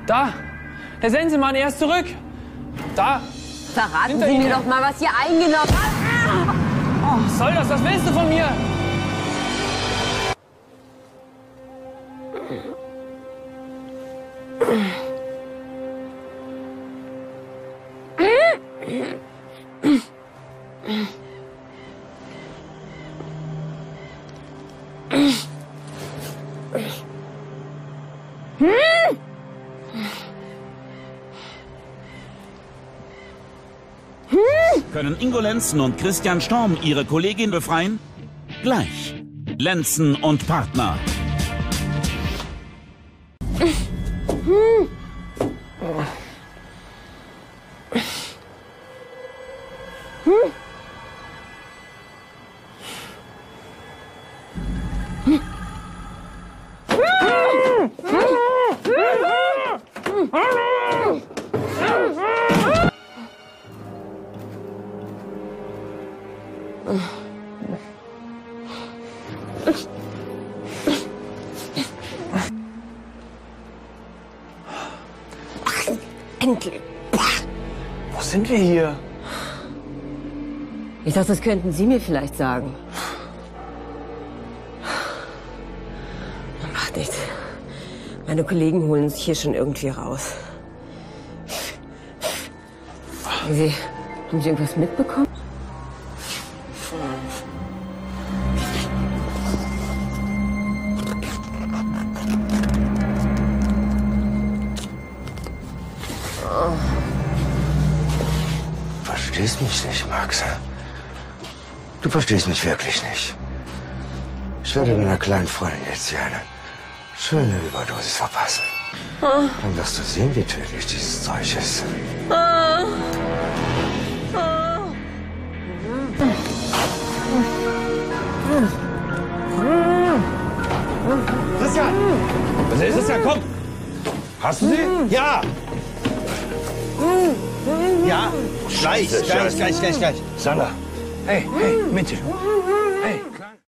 Da! Der Sensenmann, er ist zurück! Da! Verraten Sie mir doch mal, was hier eingenommen hat. Oh, was soll das? Was willst du von mir? Können Ingo Lenzen und Christian Storm ihre Kollegin befreien? Gleich. Lenzen und Partner. Endlich. Wo sind wir hier? Ich dachte, das könnten Sie mir vielleicht sagen. Macht nichts. Meine Kollegen holen uns hier schon irgendwie raus. Haben Sie irgendwas mitbekommen? Du verstehst mich nicht, Max. Du verstehst mich wirklich nicht. Ich werde deiner kleinen Freundin jetzt hier eine schöne Überdosis verpassen. Dann wirst du sehen, wie tödlich dieses Zeug ist. Christian! Christian, komm! Hast du sie? Ja! Ja, gleich. Sandra. Hey, Mädchen.